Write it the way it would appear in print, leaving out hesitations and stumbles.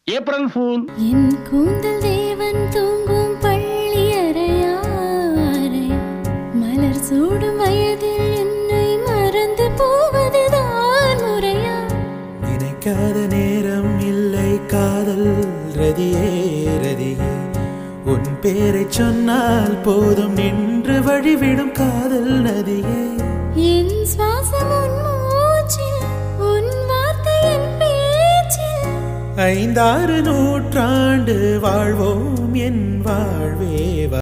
April fool. என் கூந்தல் தேவன் தூங்கும் பள்ளி அறையாரை மலர் சூடும் வயதில் என்னை மறந்து போவதுதான் முறையா? நினைக்காத நேரம் இல்லை காதல் ரதியே ரதியே, உன் பேரை சொன்னால் போதும் நின்று வழிவிடும் காதல் நதியே. என் சுவாசம் உன் மூச்சில், உன் வார்த்தை என் பேச்சில். 5-6 நூற்றாண்டு வாழ்வோம் என் வாழ்வே.